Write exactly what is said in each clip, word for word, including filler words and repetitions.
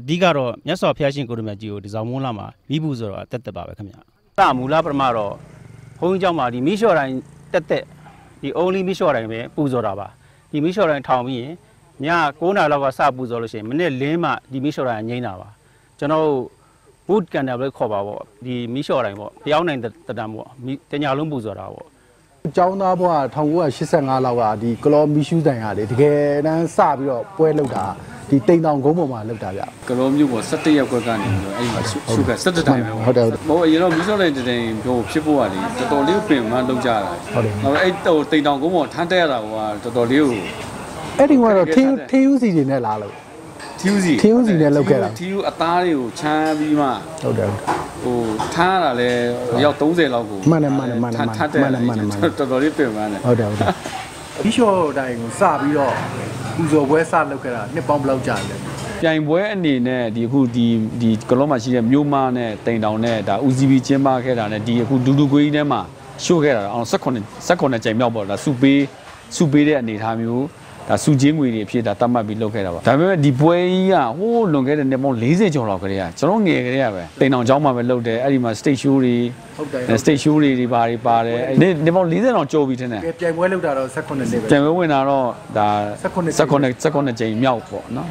ဒီကတော့မြတ်စွာဘုရားရှင်ကိုရမြတ်ကြီးကိုဒီဆောင်မုန်းလာမှာမိဘူးဆိုတော့တက်တက်ပါပဲခင်ဗျ။တာမူလပထမတော့ဘုန်းကြီးเจ้าမှာဒီမိလျှော်တိုင်းတက်တက်ဒီ only မိလျှော်တိုင်းပဲပူဇော်တာပါဒီမိလျှော်တိုင်းထောင်ပြီးရင်ည၉နာရီလောက်ကစပူဇော်လို့ရှိရင်မိနစ်လင်းမှဒီမိလျှော်တိုင်းငိမ့်တာပါကျွန်တော်တို့ boot ကန်တယ်လို့ခေါ်ပါပေါ့ဒီမိလျှော်တိုင်းပေါ့ပြောင်းနိုင်တဲ့တံပေါ့တညာလုံးပူဇော်တာပေါ့ကျောင်းသားဘွား၁၉၈၅လောက်ကဒီကလောမီရှူးတိုင်ကလေတကယ်တမ်းစပြီးတော့ပွဲလုပ်တာဒီတိမ်တောင်ကုန်းပေါ်မှာလုပ်တာဗျကလောမျိုးပေါ်၁၁ရက်ကွက်ကနေပြီးတော့အဲ့မှာရှုခက်၁၁တိုင်ပဲဟုတ်တယ်ဟိုအရင်တော့မီးစောလိုက်တဲ့တိုင်ပြောဖြစ်ဖို့ကလေတော်တော်လေးပင်မှလုပ်ကြတာဟုတ်တယ်နောက်အဲ့တော့တိမ်တောင်ကုန်းပေါ်ထမ်းတက်ရတာကတော်တော်လေးကိုအဲ့ဒီကတော့ထင်းထင်းယူစီတွေနဲ့လာလို့ထင်းယူစီထင်းယူစီနဲ့လုပ်ခဲ့တာထင်းယူအသားတွေကိုချမ်းပြီးမှဟုတ်တယ်ဟိုထားရတာလဲရောက်၃၀လောက်ကိုမှန်တယ်မှန်တယ်မှန်တယ်မှန်တယ်မှန်တယ်မှန်တယ်တော်တော်လေးပင်ပန်းတယ်ဟုတ်တယ်ဟုတ်တယ်ဘီရှော့တိုင်းကိုစပြီးတော့ပူဇော်ပွဲစလုပ်ခဲ့တာနှစ်ပေါင်းဘယ်လောက်ကြာလဲပြိုင်ပွဲအနေနဲ့ဒီအခုဒီဒီကလောမှာရှိတဲ့မြို့မနဲ့တိမ်တောင်နဲ့ဒါဦးစီးပြီးကျင်းပခဲ့တာနဲ့ဒီအခုဒူဒူကွေးကြီးထဲမှာရှို့ခဲ့တာအောင်၁၈ ၁၈ကြိမ်မြောက်ပေါ့ဒါစုပေးစုပေးတဲ့အနေအထားမျိုးဒါစုချင်းငွေတွေအဖြစ်ဒါတတ်မှတ်ပြီးလုပ်ခဲ့တာပါဒါပေမဲ့ဒီပွဲကြီးကဟိုးလွန်ခဲ့တဲ့နှစ်ပေါင်း၄၀ကျော်လောက်ကလေးကကျွန်တော်ငယ်ကလေးကပဲတိမ်တောင်ကျောင်းမှာပဲလုပ်တယ်အဲ့ဒီမှာ stage show တွေဟုတ်တယ် stage show တွေဒီပါတွေပါတယ်နေ့နှစ်ပေါင်း၄၀တောင်ကျော်ပြီထင်တယ်ပြိုင်ပွဲလုပ်တာတော့၁၈နှစ်ပဲပြိုင်ပွဲဝင်တာတော့ဒါ၁၈ ၁၈ကြိမ်မြောက်ပေါ့နော်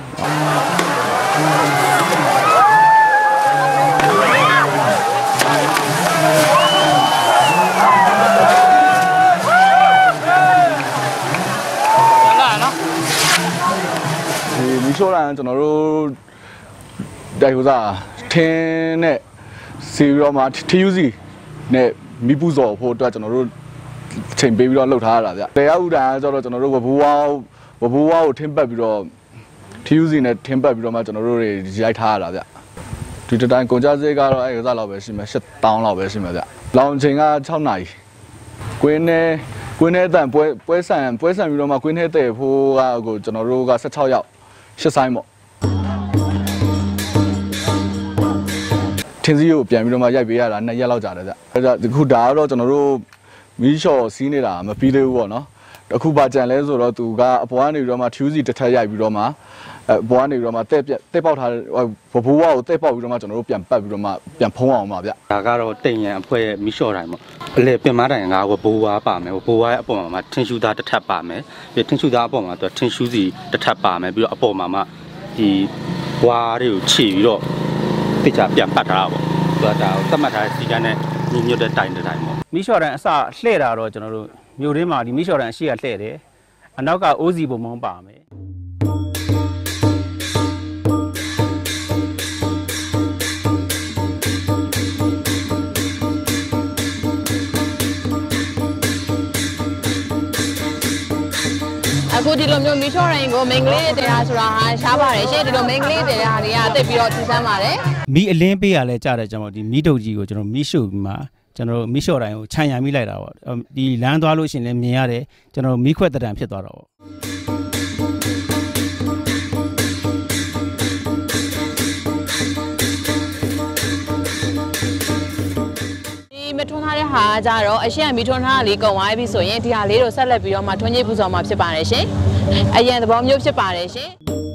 မီးရှို့လာကျွန်တော်တို့တိုက်ဟိုစားထင်းနဲ့စီပြီးတော့မှထယူစီနဲ့မီးပူဇော်ဖို့အတွက်ကျွန်တော်တို့ချိန်ပေးပြီးတော့လှုပ်ထားရတာဗျတရားဥဒ္ဒါကျတော့ကျွန်တော်တို့ဝဘူဝါဝဘူဝါကိုထင်းပတ်ပြီးတော့ထယူစီနဲ့ထင်းပတ်ပြီးတော့မှကျွန်တော်တို့တွေရိုက်ထားရတာဗျဒီတတိုင်းကုန်ကြစရိတ်ကတော့အဲ့ဟိုစားလောက်ပဲရှိမယ်၈တောင်းလောက်ပဲရှိမယ်ဗျလောင်ချိန်က၆နာရီကွင်းနဲ့ကွင်းနဲ့တန်ပွဲပွဲဆန်ပွဲဆန်ပြီးတော့မှကွင်းနဲ့တဲ့ဖို့ကကိုကျွန်တော်တို့က၁၆ယောက်ရှစ်ဆိုင်ပေါ့ထင်းစီကိုပြန်ပြီးတော့မှရိုက်ပေးရတာနှစ်ရက်လောက်ကြာတယ်ဗျအဲ့ဒါအခုဒါကတော့ကျွန်တော်တို့မီးလျှော်စီးနေတာမပြီးသေးဘူးပေါ့နော်အခုပါကြံလဲဆိုတော့သူကအပေါ်ကနေပြီးတော့မှထူးစီတစ်ထက်ရိုက်ပြီးတော့မှအပေါ်ကနေပြီးတော့မှတဲ့ပြက်တဲ့ပေါက်ထားဘဘိုးဝါကိုတဲ့ပေါက်ပြီးတော့မှကျွန်တော်တို့ပြန်ပတ်ပြီးတော့မှပြန်ဖုံးအောင်ပါဗျဒါကတော့တိမ်ရန်အဖွဲရဲ့မီးလျှော်တိုင်းပေါ့အလေပင်မတိုင်းငါကဘိုးဝါပါမယ်ဘိုးဝါရဲ့အပေါ်မှာထင်းရှူသားတစ်ထပ်ပါမယ်ပြီးထင်းရှူသားအပေါ်မှာသူထင်းရှူစီတစ်ထပ်ပါမယ်ပြီးတော့အပေါ်မှာမှဒီဝါတွေကိုခြေပြီးတော့တိကျပြန်ပတ်ထားတာပေါ့သူကဒါကိုသတ်မှတ်ထားတဲ့စီကန်းနဲ့ညီညွတ်တဲ့တိုင်တဲ့တိုင်ပေါ့မီးလျှော်တိုင်းအစလှဲ့တာတော့ကျွန်တော်တို့မြို့ရင်းမှာဒီမီးလျှော်တိုင်းအရှိကလှဲ့တယ်အနောက်ကအိုးစီပုံမောင်းပါမယ်အခုဒီလိုမျိုးမီးလျှော်တိုင်းကိုမင်္ဂလေးတွေတရားဆိုတာဟာရှားပါတယ်ရှင့်ဒီလိုမင်္ဂလေးတရားတွေကတိတ်ပြီးတော့ထူးဆန်းပါတယ်မီးအလင်းပေးရလဲကြားတယ်ကျွန်တော်ဒီမီးတုပ်ကြီးကိုကျွန်တော်မီးရှို့ပြီးမှကျွန်တော်မီးလျှော်တိုင်းကိုခြံရံမိလိုက်တာပေါ့ဒီလမ်းသွားလို့ရှိရင်လည်းမြင်ရတယ်ကျွန်တော်မီးခွက်တံတန်ဖြစ်သွားတော့မထွန်းထားတဲ့ဟာကြတော့အရှင်ကမီးထွန်းထားတာလေးကုန်သွားပြီဆိုရင်ဒီဟာလေးတို့ဆက်လက်ပြီးတော့မှထွန်းကြီးပူဇော်မှာဖြစ်ပါတယ်ရှင်အရင်သဘောမျိုးဖြစ်ပါတယ်ရှင်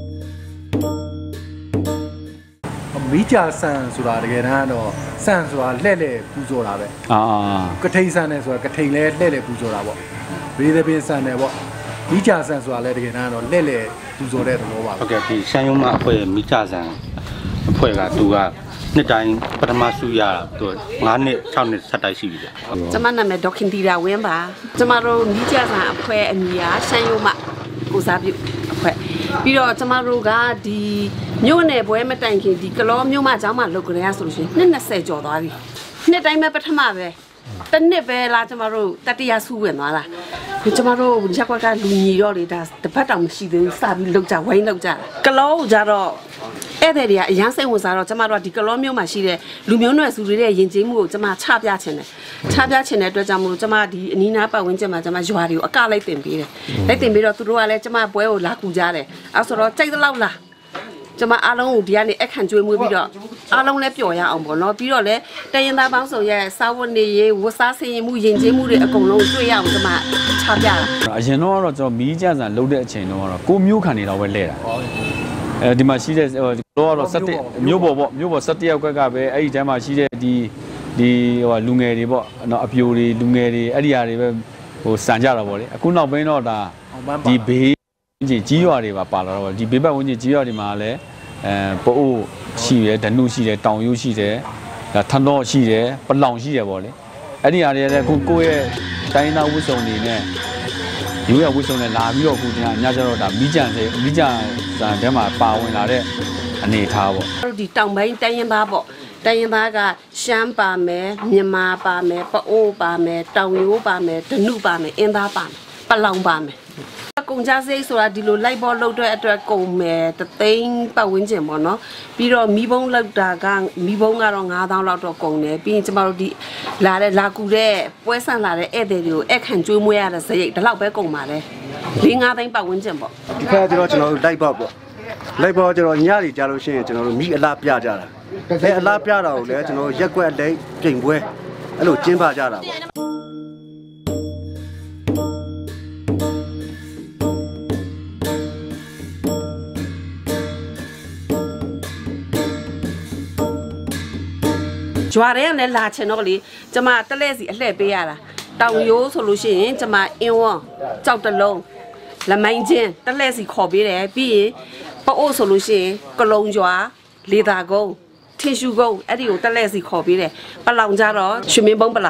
မီးကြာဆန်ဆိုတာတကယ်တမ်းတော့ဆန်ဆိုတာလှဲ့လှဲ့ပူဇော်တာပဲအာကထိန်ဆန်နဲ့ဆိုတာကထိန်လဲလှဲ့လှဲ့ပူဇော်တာပေါ့ဘေးသပင်းဆန်တယ်ပေါ့မီးကြာဆန်ဆိုတာလည်းတကယ်တမ်းတော့လှဲ့လှဲ့ပူဇော်တဲ့သဘောပါဟုတ်ကဲ့ဒီရှမ်းရုံးမအဖွဲ့မီးကြာဆန်အဖွဲ့ကသူကနှစ်တိုင်းပထမစုရသူ၅နှစ်၆နှစ်ဆက်တိုက်ရှိပြီဗျကျမနာမည်ဒေါခင်တီရာဝင်းပါကျမတို့မီးကြာဆန်အဖွဲ့အမည်အားရှမ်းရုံးမကိုစားပြုအဖွဲ့ပြီးတော့ကျမတို့ကဒီမြို့နယ်ပွဲမတိုင်ခင်ဒီကလောမြို့မကျောင်းမှာလုပ်ကြရဆိုလို့ရှိရင်နှစ်၂၀ကျော်သွားပြီနှစ်တိုင်းပဲပထမပဲတနစ်ပဲလားကျမတို့တတိယစုဝင်သွားတာကျမတို့ရက်ကွက်ကလူညီတော့လေဒါတပတ်တောင်မရှိသေးဘူးစပြီးလောက်ကြဝိုင်းလောက်ကြကလောကိုကြတော့အဲ့တဲ့တွေကအရန်စိတ်ဝင်စားတော့ကျမတို့ကဒီကလောမျိုးမှာရှိတဲ့လူမျိုးနွယ်စုတွေရဲ့ယဉ်ကျေးမှုကိုကျမချပြချင်တယ်ချပြချင်တဲ့အတွက်ကြောင့်မို့ကျမဒီအနီးနားပတ်ဝန်းကျင်မှာကျမရွာတွေကိုအကလိုက်တင်ပေးတယ်လိုက်တင်ပေးတော့သူတို့ကလည်းကျမပွဲကိုလာကူကြတယ်အဲဆိုတော့ကြိုက်တဲ့လောက်လားကျမအားလုံးကိုဒီကနေအခန့်ကျွေးမွေးပြီးတော့အားလုံးလည်းပျော်ရအောင်ပေါ့နော်ပြီးတော့လည်းတရင်သားပေါင်းစုံရဲ့စာဝတ်နေရေးဝတ်စားဆင်ရင်မှုယဉ်ကျေးမှုတွေအကုန်လုံးတွေ့ရအောင်ကျမချပြတာအရင်တော့ကတော့ကျွန်တော်မီးကြဆန်လှုပ်တဲ့အချိန်တော့ကတော့ကိုမျိုးခံနေတော့ပဲလဲတာအဲဒီမှာရှိတဲ့တော့ကတော့ဆက်တဲ့မြို့ပေါ်ပေါ့မြို့ပေါ်ဆက်တဲ့ယောက်ကကပဲအဲ့ဒီတန်းမှာရှိတဲ့ဒီဒီဟိုလူငယ်တွေပေါ့နော်အပြိုတွေလူငယ်တွေအဲ့ဒီဟာတွေပဲဟိုစံကြတာပေါ့လေအခုနောက်ပိုင်းတော့ဒါဒီဘေးကြီးကြီးရွာတွေပါပါလာတော့ဒီဘေးပတ်ဝန်းကျင်ကြီးရွာတွေမှာလည်းအဲပို့အိုးရှိတယ်ဓနုရှိတယ်တောင်ရိုးရှိတယ်ဒါထန်းတော်ရှိတယ်ပလောင်ရှိတယ်ပေါ့လေအဲ့ဒီဟာတွေလည်းအခုကိုယ့်ရဲ့တိုင်းသားဝှစုံတွေနဲ့ရိုးရဝှစုံနဲ့လာပြီးတော့အခုဒီညကျတော့ဒါမိကြံစေမိကြံစာထဲမှာပါဝင်လာတဲ့အနေထားပေါ့တို့ဒီတောင်ပိုင်းတိုင်းရင်သားပေါ့တိုင်းရင်သားကရှမ်းပါမယ်မြန်မာပါမယ်ပအိုးပါမယ်တောင်ရိုးပါမယ်ဓနုပါမယ်အင်းသားပါမယ်ပလောင်ပါမယ်ကုန်ကြစိတ်ဆိုတာဒီလိုလိုက်ပေါ်လောက်တဲ့အတွက်ကုန်မယ်တသိန်းပတ်ဝန်းကျင်ပေါ့နော်ပြီးတော့မီးဘုံလောက်တာကမီးဘုံကတော့ငါးသောင်းလောက်တော့ကုန်တယ်ပြီးရင်ကျမတို့ဒီလာတဲ့လာကူတဲ့ပွဲဆန့်လာတဲ့ဧည့်သည်တွေကိုအခန့်ကျွေးမွေးရတဲ့စရိတ်ဒီလောက်ပဲကုန်ပါတယ်လေးငါးသိန်းပတ်ဝန်းကျင်ပေါ့ဒီခါကျတော့ကျွန်တော်တို့လိုက်ပေါ့ပေါ့လိုက်ပေါ်ကျွန်တော်ညတွေကြားလို့ရှိရင်ကျွန်တော်တို့မိအလားပြကြတာအဲအလားပြတာကိုလည်းကျွန်တော်ရက်ွက်လိမ့်ပြင်ပွဲအဲ့လိုကျင်းပကြတာပေါ့ကြွားတဲ့နဲ့လာချင်တော့လေကျမတက်လက်စီအလှည့်ပေးရတာတောင်ရိုးဆိုလို့ရှိရင်ကျမအင်းဝွန်ကြောက်တလုံးလမိုင်းချင်းတက်လက်စီခေါ်ပေးတယ်ပြီးရင်ပအိုးဆိုလို့ရှိရင်ကလုံကြွားလေသာကုန်းထင်ရှူကုန်းအဲ့ဒီကိုတက်လက်စီခေါ်ပေးတယ်ပလောင်ကြတော့ရွှေမင်းဘုံပလာ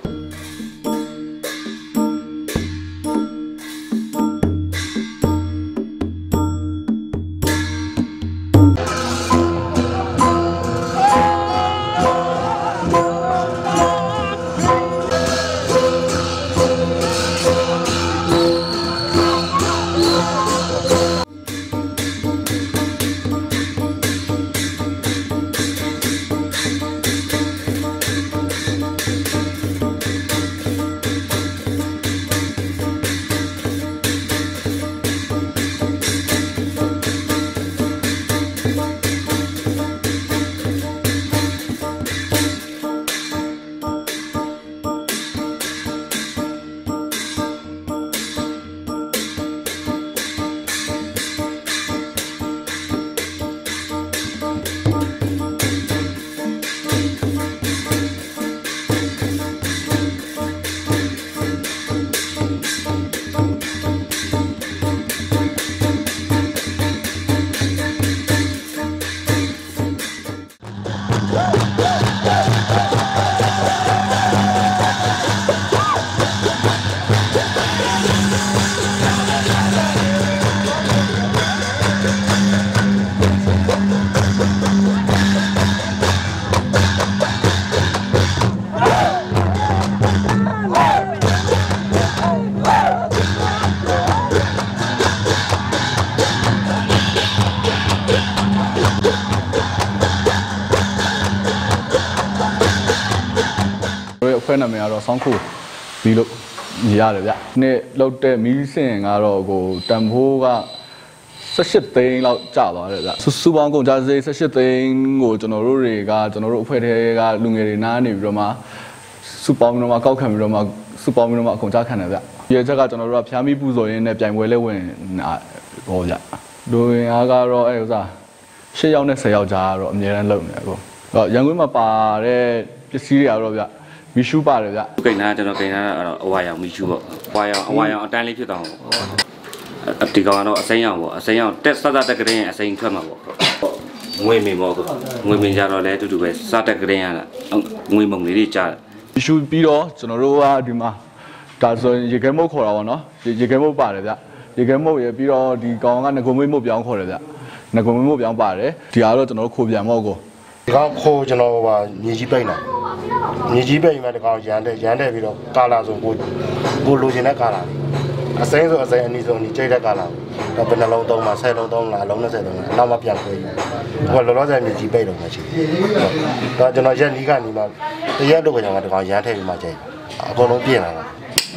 ဖွဲ့နာမည်ကတော့ဆောင်းခိုးပြီးလို့မြင်ရတယ်ဗျ။နေ့လောက်တဲ့မီးစင်ကတော့ကိုတန်ဖိုးက၁၈သိန်းလောက်ကျသွားတယ်ဗျ။စူစူပေါင်းကုန်ကြစည်၁၈သိန်းကိုကျွန်တော်တို့တွေကကျွန်တော်တို့အဖွဲ့ထဲကလူငယ်တွေနားနေပြီးတော့မှစူပေါင်းပြီးတော့မှကောက်ခံပြီးတော့မှစူပေါင်းပြီးတော့မှအကုန်ကြခံတယ်ဗျ။ဒီချက်ကကျွန်တော်တို့ကဖျားမီးပူဇော်ရင်းနဲ့ပြိုင်ပွဲလဲဝင်ဟောဗျ။လူရင်အားကတော့အဲဥစား၈ယောက်နဲ့၁၀ယောက်ကြားကတော့အများအားလုပ်နေတယ်ကို။ရန်ကုန်မှာပါတဲ့ပစ္စည်းတွေကတော့ဗျမီရှူပါတယ်ဗျကိန်းနာကျွန်တော်ကိန်းနာကတော့အဝါရောင်မီရှူပေါ့အဝါရောင်အဝါရောင်အတန်းလေးဖြစ်သွားပေါ့ဒီကောင်ကတော့အစိမ်းရောင်ပေါ့အစိမ်းရောင်တက်စတတက်ကရင်အစိမ်းထွက်မှာပေါ့ငွေမင်းပေါ့ငွေမင်းကြတော့လည်းအတူတူပဲစတက်ကရင်ရတာငွေမုံလေးတွေကြားမီရှူပြီးတော့ကျွန်တော်တို့ကဒီမှာဒါဆိုရေခဲမုတ်ခေါ်တာပေါ့နော်ရေခဲမုတ်ပါတယ်ဗျရေခဲမုတ်ရပြီးတော့ဒီကောင်ကငကုံမွေးမုတ်ပြောင်းခေါ်တယ်ဗျငကုံမွေးမုတ်ပြောင်းပါတယ်ဒီကတော့ကျွန်တော်တို့ခိုပြန်မော့ကိုဒီကောင်ခိုးကျွန်တော်ကမြေကြီးပိတ်လာမြေကြီးပိတ်မှာဒီကောင်ရန်တဲ့ရန်တဲ့ပြီးတော့ကာလာဆိုကိုကိုလိုချင်တဲ့ကာလာအစိမ်းဆိုအစိမ်းအနီးဆိုအနီးကျိတ်တဲ့ကာလာတော့ဘယ်နှလုံးသုံးမှာဆယ်လုံးသုံးလားလုံး၂၀သုံးလားနောက်မှပြန်ခွဲယူဟိုလောလောဆယ်မြေကြီးပိတ်တော့မှရှိတော့ကျွန်တော်ရက်နီးကနေမှတရက်တော့ကျွန်တော်ဒီကောင်ရန်ထည့်ပြီးမှကျိတ်အကုန်လုံးပြင်လာတာ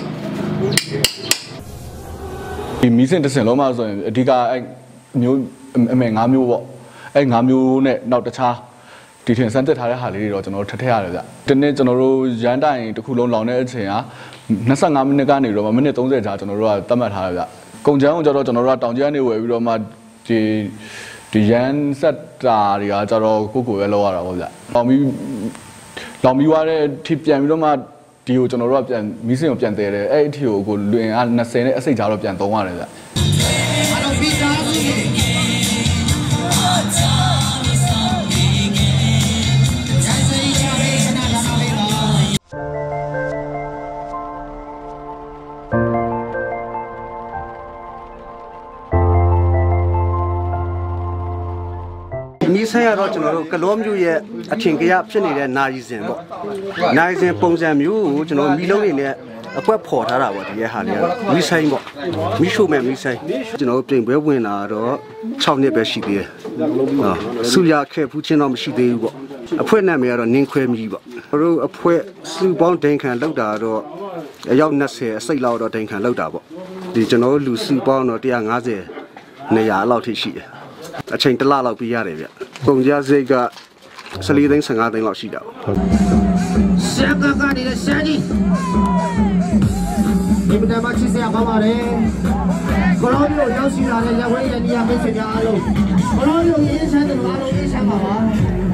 ဒီမီးစင်တစ်စင်လုံးမှဆိုရင်အဓိကအဲမျိုးအမေ၅မျိုးပေါ့အဲ၅မျိုးနဲ့နောက်တခြားဒီထင်စမ်းတက်ထားတဲ့ဟာလေးတွေတော့ကျွန်တော်တို့ထပ်ထည့်ရတယ်ဗျဒီနေ့ကျွန်တော်တို့ရန်တိုင်တစ်ခုလုံးလောင်တဲ့အချိန်က၂၅မိနစ်ကနေတော့မိနစ်၃၀ကြာကျွန်တော်တို့ကသတ်မှတ်ထားရဗျကုံချမ်းကိုကျတော့ကျွန်တော်တို့ကတောင်ကျမ်းနေဝယ်ပြီးတော့မှဒီဒီရန်ဆက်တာတွေကကျတော့ကိုကိုပဲလောက်ရတာပေါ့ဗျလောင်ပြီးလောင်ပြီးသွားတဲ့ထိပြန်ပြီးတော့မှဒီကိုကျွန်တော်တို့ကပြန်မီးစင်ကိုပြန်တဲတယ်အဲ့အထီကိုကိုလွင်အား၂၀နဲ့အစိတ်ကြားတော့ပြန်သုံးရတယ်ဗျမီးဆိုင်ရတော့ကျွန်တော်တို့ကလောမျိုးရဲ့အထင်ကရဖြစ်နေတဲ့နာရီစဉ်ပေါ့နာရီစဉ်ပုံစံမျိုးကိုကျွန်တော်မီးလုံးတွေနဲ့အကွက်ဖော်ထားတာပေါ့ဒီရဲ့ဟာလေးကမီးဆိုင်ပေါ့မီးရှို့မဲ့မီးဆိုင်ကျွန်တော်တို့ပြင်ပွဲဝင်လာတော့၆နှစ်ပဲရှိသေးတယ်ဟာဆူရခဲ့ဖူးချင်းတော့မရှိသေးဘူးပေါ့အဖွဲနာမည်ကတော့နင်းခွဲမီးပေါ့ကျွန်တော်တို့အဖွဲစုပေါင်းဒိန်ခံလောက်တာတော့အယောက်၂၀အစိတ်လောက်တော့ဒိန်ခံလောက်တာပေါ့ဒီကျွန်တော်တို့လူစုပေါင်းတော့၁၅၀နေရာလောက်ထိရှိတယ်အချိန်တစ်လလောက်ပြရတယ်ဗျပုံကြစိတ်က၁၄သိန်း၁၅သိန်းလောက်ရှိတာပေါ့ဆက်ကကနေတဲ့ဆန်းကြီးဒီမတမချစ်စရာပါပါတယ်ကလောမျိုးရောက်ရှိလာတဲ့ရဝဲရနေရမိတ်ဆွေများအားလုံးကလောမျိုးရင်းချမ်းတဲ့အားလုံးရင်းချမ်းပါပါ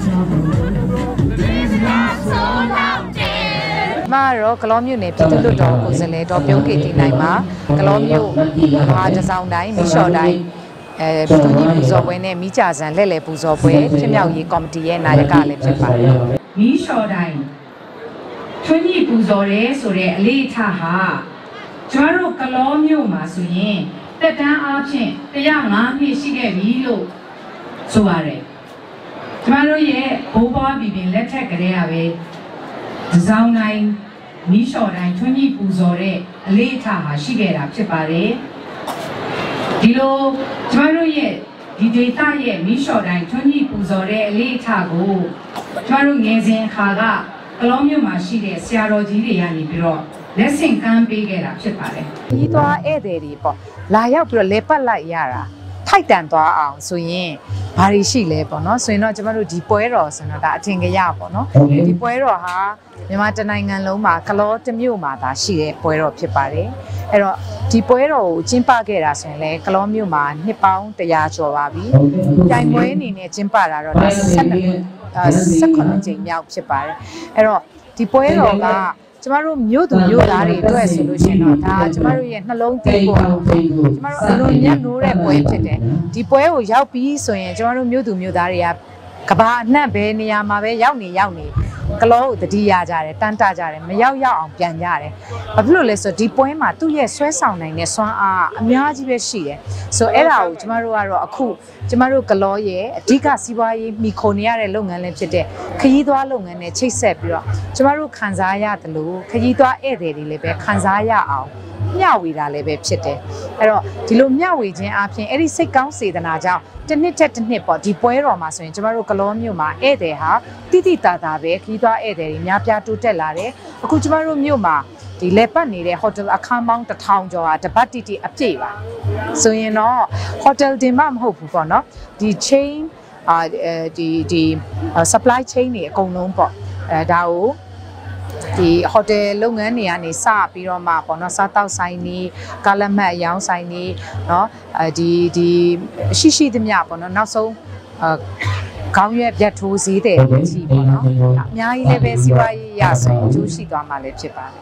မာရောကလောမျိုးနယ်ပြည်သူ့လွှတ်တော်ကိုယ်စားလှယ်တော်ပြုံးကေတီနိုင်မှာကလောမျိုးမဟာတစောင်းတိုင်းမီးလျှော်တိုင်းအဲပြည်သူ့ညီပူဇော်ပွဲနဲ့မိကြဆန်လက်လဲပူဇော်ပွဲဖြစ်မြောက်ရေးကော်မတီရဲ့နာယကလည်းဖြစ်ပါတယ်မီးလျှော်တိုင်းထွန်းညီပူဇော်ရဲဆိုတဲ့အလေးအထားဟာကျမတို့ကလောမျိုးမှာဆိုရင်တက်တန်းအားဖြင့်၁၀၅နှစ်ရှိခဲ့ပြီလို့ဆိုပါတယ်ကျမတို့ရဲ့ဘိုးဘွားပြည်ပင်လက်ထက်ကလေးရပဲဒီဇောင်းတိုင်းမီးလျှော်တိုင်းထွန်းညီပူဇော်တဲ့အလေးအထားဟာရှိခဲ့တာဖြစ်ပါတယ်ဒီလိုကျမတို့ရဲ့ဒီဒေသရဲ့မီးလျှော်တိုင်းထွန်းညီပူဇော်တဲ့အလေးအထားကိုကျမတို့ငယ်စဉ်အခါကကလောမျိုးမှာရှိတဲ့ဆရာတော်ကြီးတွေကနေပြီးတော့လက်ဆင့်ကမ်းပေးခဲ့တာဖြစ်ပါတယ်။ဒီသွားဧည့်သည်တွေပေါ့လာရောက်ပြီးတော့လဲပတ်လိုက်ရတာထိုက်တန်သွားအောင်ဆိုရင်ဘာတွေရှိလဲပေါ့နော်ဆိုရင်တော့ကျမတို့ဒီပွဲတော်ဆိုတော့ဒါအထင်ကရပေါ့နော်ဒီပွဲတော်ဟာမြန်မာတနိုင်ငံလုံးမှာကလောတစ်မြို့မှာသာရှိတဲ့ပွဲတော်ဖြစ်ပါတယ်။အဲ့တော့ဒီပွဲတော်ကိုကျင်းပခဲ့တာဆိုရင်လည်းကလောမြို့မှာနှစ်ပေါင်း၁၀၀ကျော်ပါပြီ။ပြိုင်ပွဲအနေနဲ့ကျင်းပတာတော့ဒါ၁၂၁၈ကြိမ်မြောက်ဖြစ်ပါတယ်အဲ့တော့ဒီပွဲတော်ကကျမတို့မြို့သူမြို့သားတွေအတွက်ဆိုလို့ရှိရင်တော့ဒါကျမတို့ရဲ့နှလုံးသွင်းဖို့ကျမတို့အလွန်မြတ်နိုးတဲ့ပွဲဖြစ်တယ်ဒီပွဲကိုရောက်ပြီးဆိုရင်ကျမတို့မြို့သူမြို့သားတွေကကဘာအနှံ့ပဲနေရာမှာပဲရောက်နေရောက်နေကလောကိုတတိယကြတယ်တန်းတကြတယ်မရောက်ရောက်အောင်ပြန်ကြတယ်ဘာဖြစ်လို့လဲဆိုတော့ဒီပွဲမှာသူ့ရဲ့ဆွဲဆောင်နိုင်တဲ့စွမ်းအားအများကြီးပဲရှိတယ်ဆိုအဲ့ဒါကိုကျမတို့ကတော့အခုကျမတို့ကလောရဲ့အဓိကစီးပွားရေးမိခိုနေရတဲ့လုပ်ငန်းလည်းဖြစ်တဲ့ခရီးသွားလုပ်ငန်းနဲ့ချိတ်ဆက်ပြီးတော့ကျမတို့ခံစားရတယ်လို့ခရီးသွားဧည့်သည်တွေလည်းပဲခံစားရအောင်မျှဝေတာလည်းပဲဖြစ်တယ်အဲ့တော့ဒီလိုမျှဝေခြင်းအပြင်အဲ့ဒီစိတ်ကောင်းစေတနာကြောင့်တစ်နှစ်တစ်နှစ်ပေါ့ဒီပွဲတော်မှာဆိုရင်ကျမတို့ကလောမြို့မှာဧည့်သည်ဟာတိတိတာတာပဲခရီးသွားဧည့်သည်တွေများပြားတိုးတက်လာတယ်အခုကျမတို့မြို့မှာဒီလေပတ်နေတဲ့ဟိုတယ်အခန်းပေါင်းတစ်ထောင်ကျော်ဟာတပတ်တိတိအပြည့်ပါဆိုရင်တော့ဟိုတယ်တင်မှမဟုတ်ဘူးပေါ့နော်ဒီ chain အာဒီဒီ supply chain တွေအကုန်လုံးပေါ့အဲဒါကိုဒီဟိုတယ်လုပ်ငန်းတွေကနေစပြီးတော့မှပေါ့နော်စားတောက်ဆိုင်နေကားလက်မှတ်အရောင်းဆိုင်နေเนาะအဲဒီဒီရှိရှိသမျှပေါ့နော်နောက်ဆုံးအာခေါင်းရွက်ပြတ်ထိုးစည်းတယ်ကြီးပေါ့နော်အများကြီးလည်းပဲစီးပွားရေးရဆိုရင်အကျိုးရှိသွားမှာလည်းဖြစ်ပါတယ်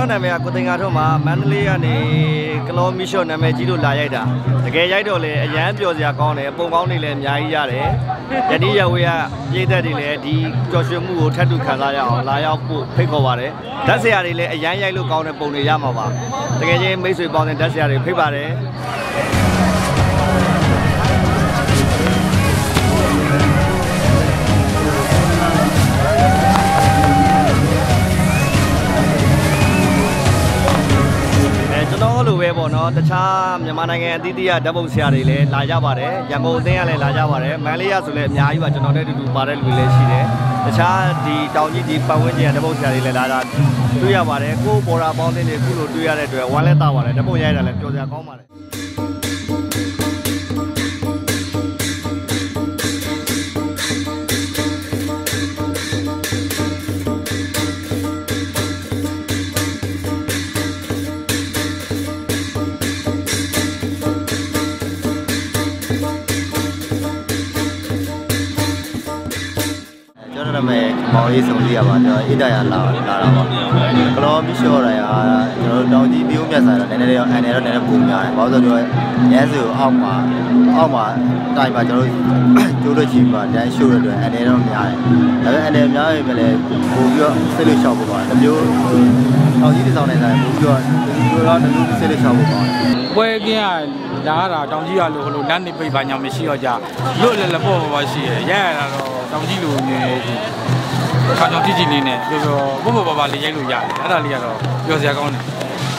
တော်နာမည်ကကိုတင်ကာထုံးမှာမန္တလေးကနေကလောမီရှော့နာမည်ကြီးလို့လာရိုက်တာတကယ်ရိုက်တော့လေအရန်ပျော်စရာကောင်းတယ်ပုံကောင်းတွေလည်းအများကြီးရတယ်ယတိရဝေးကပြည်သက်တွေလည်းဒီပျော်ရွှင်မှုကိုထပ်တူခံစားရအောင်လာရောက်ဖို့ဖိတ်ခေါ်ပါတယ်ဓာတ်ဆရာတွေလည်းအရန်ရိုက်လို့ကောင်းတဲ့ပုံတွေရမှာပါတကယ်ချင်းမိတ်ဆွေပေါင်းတဲ့ဓာတ်ဆရာတွေဖိတ်ပါတယ်ကျွန်တော်လိုပဲပေါ့နော်တခြားမြန်မာနိုင်ငံအသီးသီးကဓာတ်ပုံဆရာတွေလည်းလာကြပါတယ်ရန်ကုန်အသင်းကလည်းလာကြပါတယ်မန္တလေးကဆိုလည်းအများကြီးပါကျွန်တော်နဲ့အတူတူပါတဲ့လူတွေလည်းရှိတယ်တခြားဒီတောင်ကြီးဒီပတ်ဝန်းကျင်ကဓာတ်ပုံဆရာတွေလည်းလာတာတွေ့ရပါတယ်ကိုဘော်ရာပေါင်းတဲ့တွေခုလိုတွေ့ရတဲ့အတွက်ဝမ်းလက်သားပါတယ်ဓာတ်ပုံရိုက်တာလည်းပျော်စရာကောင်းပါတယ်မောင်လေးဆုံးလေးရပါကျွန်တော်အိဒါရလာလာတာပါကလောမီရှော့ရရကျွန်တော်တောင်ကြီးမျိုးမြတ်ဆိုင်တော့နည်းနည်းတော့အန်တယ်တော့နည်းနည်းပုံများတယ်ဘာလို့ဆိုတော့ရဲစုအောက်မှာအောက်မှာတိုင်မှာကျွန်တော်ကျိုးလို့ချီပါတန်းရှို့ရတဲ့အန်တယ်တော့များတယ်ဒါပေမဲ့အန်တယ်များရင်ပဲလေပို့ပြီးတော့စစ်လို့ရှောက်ဖို့ပါတမျိုးတောင်ကြီးတစ်ဆောင်နေဆိုင်ပို့ပြီးတော့ဒီလိုတော့တမျိုးစစ်လို့ရှောက်ဖို့ပါပွဲကင်းကလာတာတောင်ကြီးရလို့ဟိုလိုလမ်းနေပိတ်ပါညာမရှိတော့ကြလွတ်လည်းလည်းပေါ့ပေါ့ရှိရရရတာတော့တောင်ကြီးလိုနေခါကြောင်တိတိလေးနဲ့ပြောပြောဘဘဘဘလေးရိုက်လို့ရတယ်အဲ့ဒါလေးကတော့ပြောစရာကောင်းတယ်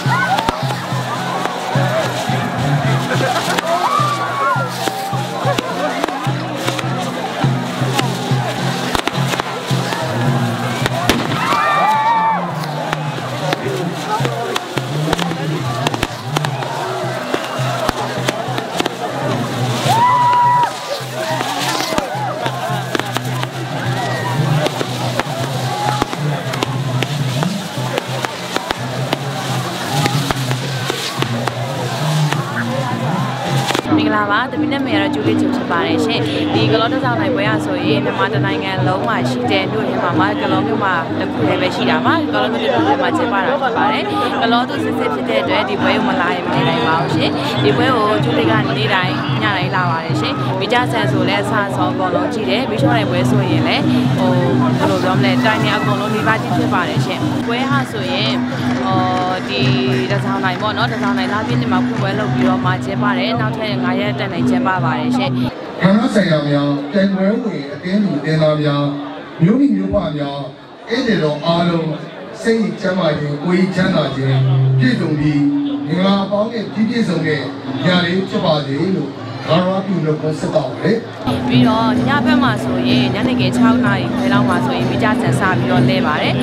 ပါတမီးနဲ့မေကတော့ကျူလေးချူဖြစ်ပါတယ်ရှင်ဒီကလောတစ်ဆောင်နိုင်ပွဲရဆိုရင်မြန်မာတိုင်းနိုင်ငံလုံးမှာရှိတဲ့မြို့ရင်းမှာမှာကလောမြို့မှာတစ်ခုလည်းပဲရှိတာပါကလောမြို့တစ်ခုလည်းမှာကျင်းပတာဖြစ်ပါတယ်ကလောသူစစ်စစ်ဖြစ်တဲ့အတွက်ဒီပွဲကိုမလာရင်မနေနိုင်ပါဘူးရှင်ဒီပွဲကိုကျူလေးကနေ့တိုင်းညတိုင်းလာပါတယ်ရှင်မိကြဆန်ဆိုလည်းအစားဆုံးအကုန်လုံးကြည့်တယ်ပြီးတော့ပွဲဆိုရင်လည်းဟိုဘယ်လိုပြောမလဲတိုင်းများအကုန်လုံးနေပါကြည့်ဖြစ်ပါတယ်ရှင်ပွဲဟာဆိုရင်ဟိုဒီတစ်ဆောင်နိုင်ပေါ့နော်တစ်ဆောင်နိုင်လာပြည့်နေ့မှာဖွင့်ပွဲလုပ်ပြီးတော့မှာကျင်းပါတယ်နောက်ထပ်၅ရက်တက်နိုင်ကျင်းပပါတယ်ရှင်ဌာနဆိုင်ရာများတိုင်ပွဲဝင်အတင်းလူတင်သားများမျိုးမိမျိုးဖများအဲ့ဒီတော့အားလုံးစိတ်ချမ်းသာခြင်းကိုယ်ချမ်းသာခြင်းပြည့်စုံပြီးမင်္ဂလာပေါင်းနဲ့ပြည့်ပြည့်စုံတဲ့ညလေးဖြစ်ပါစေလို့ဘာသာပြုလို့ကိုဆက်တော့လေပြီးတော့ညဘက်မှာဆိုရင်ညနေခင်း၆နာရီခွဲလောက်မှာဆိုရင်မိကြဆန်စပြီးတော့လဲပါတယ်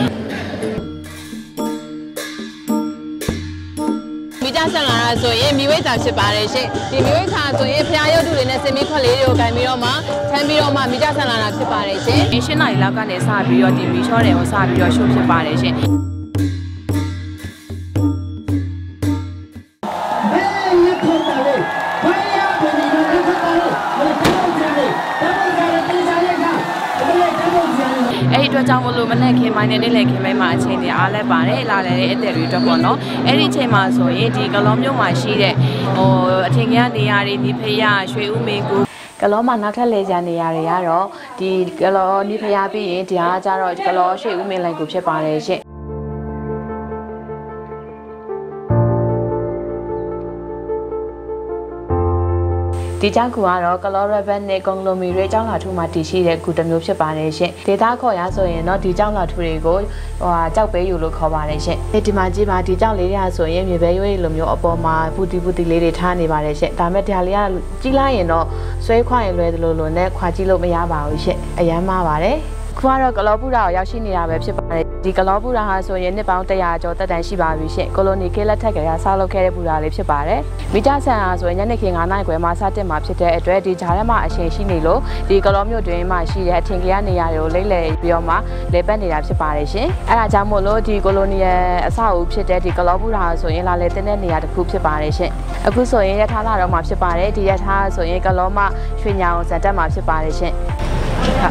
မိကြဆန်လာတာဆိုရင်မိဝိတ်စာဖြစ်ပါတယ်ရှင်ဒီမိဝိတ်စာဆိုရင်ဖျားရုပ်တုတွေနဲ့စင်မီခွက်လေးတွေကိုကင်ပြီးတော့မှထမ်းပြီးတော့မှမိကြဆန်လာတာဖြစ်ပါတယ်ရှင်ရှင်းနာရီလောက်ကနေစပြီးတော့ဒီမီချောတွေကိုစပြီးတော့ရှိုးဖြစ်ပါတယ်ရှင်အဲ့ဒီအတွက်ကြောင့်မလို့မနဲ့ခင်ပိုင်းနဲ့နေ့လည်ခင်ပိုင်းမှာအချိန်တွေအားလဲပါတယ်လာလဲတဲ့အသက်တွေအတွက်ပေါ့နော်အဲ့ဒီအချိန်မှာဆိုရင်ဒီကလောမြို့မှာရှိတဲ့ဟိုအထင်ကြီးနေရာတွေဒီဖေရရွှေဦးမေကူကလောမှာနောက်ထပ်လေကျန်နေရာတွေကတော့ဒီကလောနိဖယားပြီးရင်ဒီဟာကျတော့ကလောရွှေဦးမင်းလိုင်ကိုဖြစ်ပါတယ်ရှင့်ဒီကြောင့်ကူကတော့ကလောရဘတ်နဲ့ကွန်ဂလိုမီရဲအကြောင်းလာထူမှာတည်ရှိတဲ့ကူတစ်မျိုးဖြစ်ပါတယ်ရှင်ဒေတာခေါ်ရဆိုရင်တော့ဒီကြောင့်လာထူတွေကိုဟိုဟာကြောက်ပဲယူလို့ခေါ်ပါတယ်ရှင်ဒီမှာကြည့်ပါဒီကြောင့်လေးတွေဆိုရင်မြေပဲရွေးလိုမျိုးအပေါ်မှာပူတီပူတီလေးတွေထားနေပါတယ်ရှင်ဒါမဲ့ဒါလေးကကြီးလိုက်ရင်တော့ဆွဲခွာရင်လွယ်တယ်လို့လို့နဲ့ခွာကြည့်လို့မရပါဘူးရှင်အရန်မှားပါတယ်ခုကတော့ကလောပူရာကိုရောက်ရှိနေတာပဲဖြစ်ပါတယ်ဒီကလောပူရာဟာဆိုရင်နှစ်ပေါင်းတစ်ရာကျော်တက်တန်ရှိပါပြီရှင်ကိုလိုနီကေးလက်ထက်ကလေးဆောက်လုပ်ခဲ့တဲ့ပူရာလေးဖြစ်ပါတယ်မိကြဆန်ဟာဆိုရင်ညနေခင်း၅နာရီခွဲမှာစတင်မှာဖြစ်တဲ့အတွက်ဒီဂျားထဲမှာအရှင်ရှိနေလို့ဒီကလောမြို့တွင်မှာရှိတဲ့အထင်ကြီးနေရာတွေကိုလိမ့်လည်ပြီးတော့မှလေပတ်နေတာဖြစ်ပါတယ်ရှင်အဲဒါကြောင့်မို့လို့ဒီကိုလိုနီရဲ့အဆောက်အဦဖြစ်တဲ့ဒီကလောပူရာဆိုရင်လာလေတဲ့နေရာတစ်ခုဖြစ်ပါတယ်ရှင်အခုဆိုရင်ရထားလာတော့မှာဖြစ်ပါတယ်ဒီရထားဆိုရင်ကလောမှရွှေညောင်စံတက်မှာဖြစ်ပါတယ်ရှင်ဟုတ်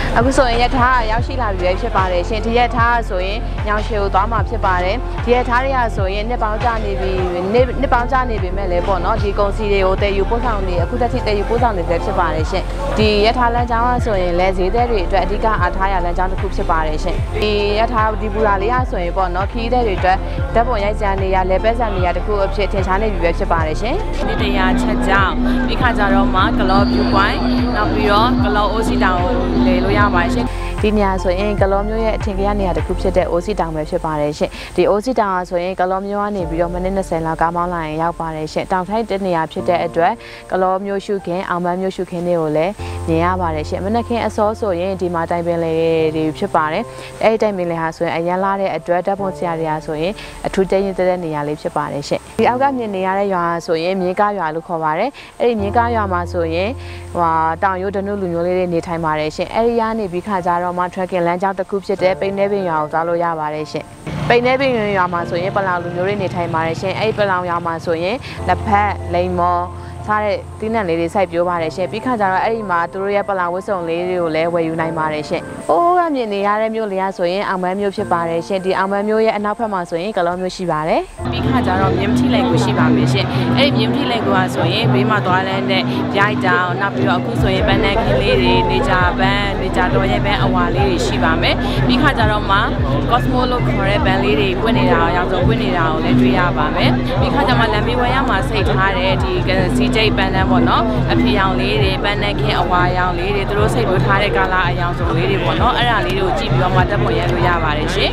အခုဆိုရင်ရထားရောက်ရှိလာပြီပဲဖြစ်ပါတယ်ရှင်ဒီရထားဆိုရင်ညောင်ရှည်ကိုသွားမှာဖြစ်ပါတယ်ဒီရထားတွေကဆိုရင်နှစ်ပေါင်းကြာနေပြီနှစ်ပေါင်းကြာနေပြီမဲ့လည်းပေါ့နော်ဒီကုန်စည်တွေကိုတည်ယူပို့ဆောင်နေအခုတက်ထိတည်ယူပို့ဆောင်နေတယ်ဖြစ်ပါတယ်ရှင်ဒီရထားလမ်းကြောင်းကဆိုရင်လဲဈေးသည်တွေအတွက်အဓိကအားထားရလမ်းကြောင်းတစ်ခုဖြစ်ပါတယ်ရှင်ဒီရထားဒီဘူလာလေးရဆိုရင်ပေါ့နော်ခီးသည်တွေအတွက်ဓာတ်ပုံရိုက်ကြနေရလဲပဲဆန်နေရတစ်ခုအဖြစ်ထင်ရှားနေပြီပဲဖြစ်ပါတယ်ရှင်ဒီတရားချက်ကြောင့်ပြီးခါကြတော့မှကလော view point နောက်ပြီးတော့ကလော အိုစီတောင်ကိုလေလို့ရပါတယ်ရှင်ဒီနေရာဆိုရင်ကလောမျိုးရဲ့အထင်ကြီးနေရာတစ်ခုဖြစ်တဲ့အိုစီတောင်ပဲဖြစ်ပါတယ်ရှင်ဒီအိုစီတောင်ဆိုရင်ကလောမျိုးကနေပြီးတော့မိနစ်၂၀လောက်ကားမောင်းလာရင်ရောက်ပါတယ်ရှင်တောင်ထိုက်တဲ့နေရာဖြစ်တဲ့အတွက်ကလောမျိုးရှုခင်အောင်မန်းမျိုးရှုခင်တွေကိုလည်းမြင်ရပါတယ်ရှင်မနက်ခင်းအစောဆိုရင်ဒီမှာတိုင်ပင်လေတွေဖြစ်ပါတယ်အဲ့ဒီတိုင်ပင်လေဟာဆိုရင်အရန်လာတဲ့အတွက်ဓာတ်ပုံဆရာတွေကဆိုရင်အထူးတင်းရင်တဲ့နေရာလေးဖြစ်ပါတယ်ရှင်ဒီအောက်ကမြင်နေရတဲ့ရွာဆိုရင်မြင်းကားရွာလို့ခေါ်ပါတယ်အဲ့ဒီမြင်းကားရွာမှာဆိုရင်ဟိုတောင်ရိုးတနုလူမျိုးလေးတွေနေထိုင်ပါတယ်ရှင်အဲ့ဒီကနေပြီးခါကြတော့မှ trekking လမ်းကြောင်းတစ်ခုဖြစ်တဲ့ပိန်းနေပင်ရွာကိုသွားလို့ရပါတယ်ရှင်ပိန်းနေပင်ရွာမှာဆိုရင်ပလောင်လူမျိုးတွေနေထိုင်ပါတယ်ရှင်အဲ့ဒီပလောင်ရွာမှာဆိုရင်လက်ဖက်လိမ်မော်စားတဲ့တင်းနှံလေးတွေစိုက်ပျိုးပါတယ်ရှင်ပြီးခါကြတော့အဲ့ဒီမှာသူတို့ရဲ့ပလောင်ဝတ်စုံလေးတွေကိုလည်းဝယ်ယူနိုင်ပါတယ်ရှင်။အိုးကမြင်နေရတဲ့မြို့လေးကဆိုရင်အောင်မန်းမြို့ဖြစ်ပါတယ်ရှင်ဒီအောင်မန်းမြို့ရဲ့အနောက်ဘက်မှာဆိုရင်ကလောမြို့ရှိပါတယ်။ပြီးခါကြတော့မြင်းထီလိုက်ကိုရှိပါမယ်ရှင်။အဲ့ဒီမြင်းထီလိုက်ကိုဆိုရင်ဘေးမှာသွားလန်းတဲ့ရိုက်တောင်နောက်ပြီးတော့အခုဆိုရင်ပန်းနဲ့ခင်းလေးတွေနေကြပန်းနေကြတော်ရဲ့ပန်းအဝါလေးတွေရှိပါမယ်။ပြီးခါကြတော့မှ Cosmo လို့ခေါ်တဲ့ပန်းလေးတွေပွင့်နေတာအောင်ရောက်ဆုံးပွင့်နေတာကိုလည်းတွေ့ရပါမယ်။ပြီးခါကြမှာလမ်းမေးဝဲရမှာစိတ်ထားတဲ့ဒီစီကျိတ်ပန်းတန်းပေါ့နော်အဖေရောင်လေးတွေပန်းနဲ့ခင်းအဝါရောင်လေးတွေသူတို့စိတ်လို့ထားတဲ့ကာလာအယောင်စုံလေးတွေပေါ့နော်အဲ့ဒါလေးတွေကိုကြည့်ပြီးတော့မှတက်ပေါ်ရလို့ရပါတယ်ရှင်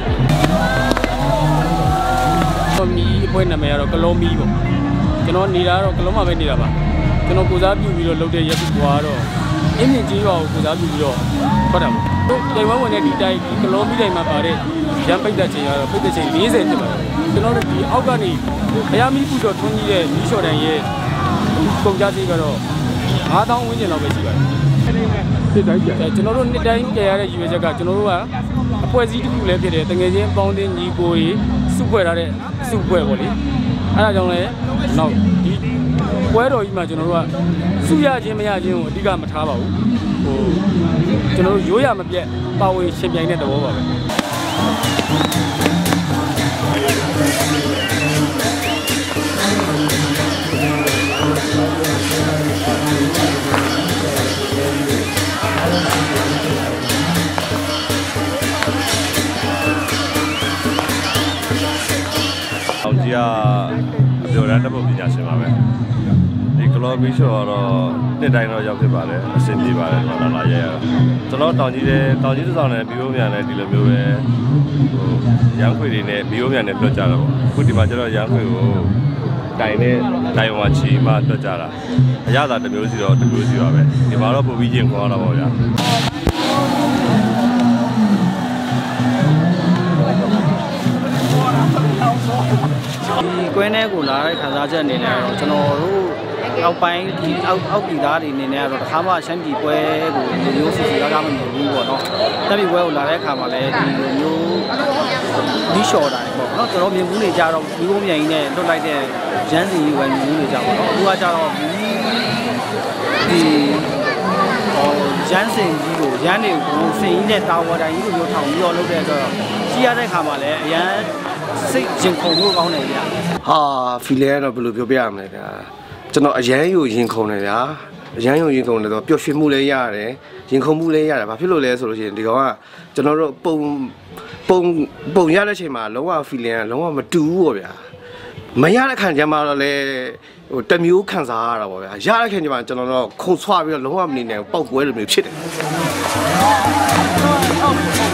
။မီအဖွဲနာမည်ကတော့ကလောမီပေါ့ကျွန်တော်နေတာတော့ကလောမှာပဲနေတာပါကျွန်တော်ကိုစားပြုပြီးတော့လုပ်တဲ့ရက်ကူကတော့အင်းမြင့်ကြီးရွာကိုကိုစားပြုပြီးတော့ထွက်တာပေါ့တိုင်ဝမ်ဝင်တဲ့ဒီတိုင်ဒီကလောမီတိုင်မှာပါတဲ့ရန်ပိတ်တဲ့ချိန်ကတော့ပိတ်တဲ့ချိန်၄၀ဖြစ်ပါတယ်ကျွန်တော်တို့ဒီအောက်ကနေဘုရားမီးပူတော်ထွန်းကြီးတဲ့မီးလျှော်တန်ရဲ့ကုန်ကြစည်ကတော့ငါးသောင်းဝန်းကျင်လောက်ပဲရှိပါတယ်နှစ်တိုင်းပြန်ကျွန်တော်တို့နှစ်တိုင်းပြန်ရတဲ့ရည်ရွယ်ချက်ကကျွန်တော်တို့ကအဖွဲ့အစည်းတစ်ခုလည်းဖြစ်တယ်တကယ်ချင်းပေါင်းတင်ညီကိုကြီးစုဖွဲ့ထားတဲ့စုဖွဲ့ပေါ့လေအဲဒါကြောင့်လည်းနောက်ဒီပွဲတော်ကြီးမှာကျွန်တော်တို့ကစုရခြင်းမရခြင်းကိုအဓိကမထားပါဘူးဟိုကျွန်တော်တို့ရိုးရမပြတ်ပါဝင်ရှင်ပြိုင်တဲ့သဘောပါပဲအောင်ကြီးကအပြောရတဲ့ပုံပညာရှင်ပါပဲဒီကလောမီရှောတော့နှစ်တိုင်းတော့ရောက်ဖြစ်ပါတယ်အဆင်ပြေပါတယ်ဒီမှာလာရရကျွန်တော်တောင်ကြီးတဲ့တောင်ကြီးတစ်ဆောင်နဲ့ဘီယိုမြန်နဲ့ဒီလိုမျိုးပဲဟိုရန်ခွေတွေနဲ့ဘီယိုမြန်နဲ့တွက်ကြတော့ပေါ့အခုဒီမှာကျတော့ရန်ခွေကိုတိုင်နဲ့တိုင်ဝါချီမှတွက်ကြတာအရသာတစ်မျိုးစီတော့တစ်မျိုးစီပါပဲဒီမှာတော့ပုံပြီးချင်းခေါ်တော့ပေါ့ဗျာဒီကွင်းထဲကိုလာတဲ့ခန်းစားချက်အနေနဲ့တော့ကျွန်တော်တို့အောက်ပိုင်းဒီအောက်အောက်ပြည်သားတွေအနေနဲ့ကတော့တစ်ခါမှရှမ်းပြည်ပွဲကိုဒီမျိုးစီစီကားကားမမြင်ဘူးပေါ့နော်ရှမ်းပြည်ပွဲကိုလာတဲ့အခါမှာလည်းဒီလိုမျိုးဒီရှော့တိုင်းပေါ့နော်ကျွန်တော်မြင်ဘူးနေကြတော့ဒီကုန်းမြိုင်ကြီးနဲ့လွတ်လိုက်တဲ့ရန်စီကြီးပဲမြင်ဘူးနေကြပေါ့နော်အခုကကြတော့ဒီဟိုရန်စင်ကြီးကိုရန်တွေကိုစင်ကြီးနဲ့တာဝါတိုင်းကြီးကိုမျိုးထောင်ပြီးတော့လုပ်တဲ့အတွက်ကြည့်ရတဲ့အခါမှာလည်းအရန်စိတ်ရင်ခုန်မှုကောင်းတယ်ဗျာဟာဖီလဲကတော့ဘယ်လိုပြောပြရမလဲဗျာကျွန်တော်အရန်ယူရင်ခုန်တယ်ဗျာအရန်ယူရင်ခုန်တယ်တော့ပျော်ရွှင်မှုလည်းရတယ်ရင်ခုန်မှုလည်းရတယ်ဘာဖြစ်လို့လဲဆိုလို့ရှိရင်ဒီကောင်ကကျွန်တော်တို့ပုံပုံပုံရတဲ့အချိန်မှာလုံးဝဖီလင်ကလုံးဝမတူဘူးပေါ့ဗျာမရတဲ့ခံကြမှာတော့လေဟိုတမျိုးခံစားရတာပေါ့ဗျာရတဲ့ခံကြမှာကျွန်တော်တို့ခုန်ဆွပြီးတော့လုံးဝမနေနိုင်ပေါက်ကွဲလိုမျိုးဖြစ်တယ်